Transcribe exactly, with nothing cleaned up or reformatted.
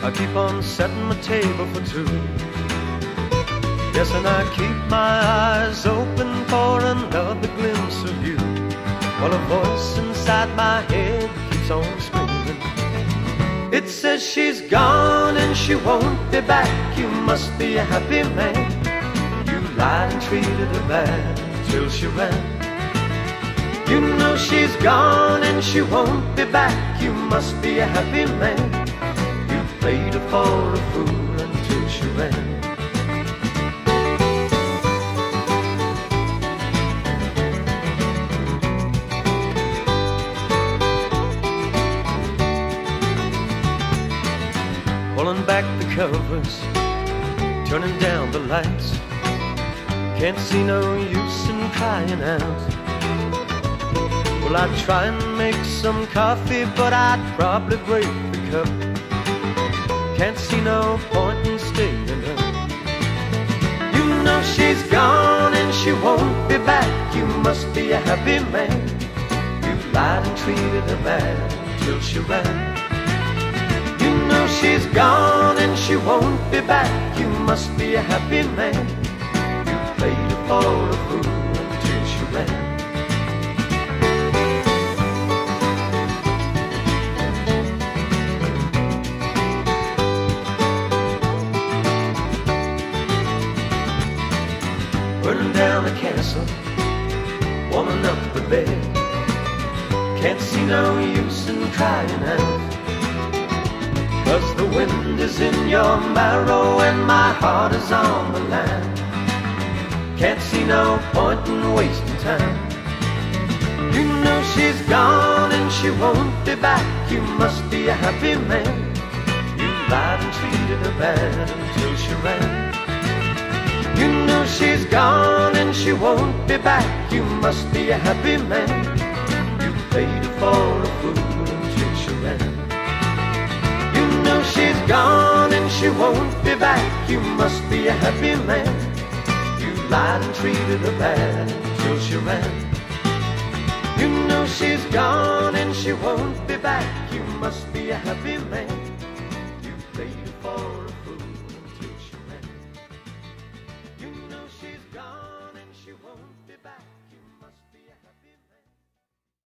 I keep on setting my table for two. Yes, and I keep my eyes open for another glimpse of you, while a voice inside my head keeps on screaming. It says she's gone and she won't be back. You must be a happy man. You lied and treated her bad till she ran. You know she's gone and she won't be back. You must be a happy man. You played her for a fool until she ran. Pulling back the covers, turning down the lights. Can't see no use in crying out. Well, I'd try and make some coffee, but I'd probably break the cup. Can't see no point in staying up. You know she's gone and she won't be back. You must be a happy man. You lied and treated her bad till she ran. You know she's gone and she won't be back. You must be a happy man. You played her for a fool until she ran. Burning down the castle, warming up the bed. Can't see no use in crying out, 'cause the wind is in your marrow and my heart is on the line. Can't see no point in wasting time. You know she's gone and she won't be back. You must be a happy man. You lied and treated her bad until she ran. You know she's gone and she won't be back. You must be a happy man. You played her for a fool until she ran. You know she's gone and she won't be back. You must be a happy man. You lied and treated her bad until she ran. You know she's gone and she won't be back. You must be a happy man.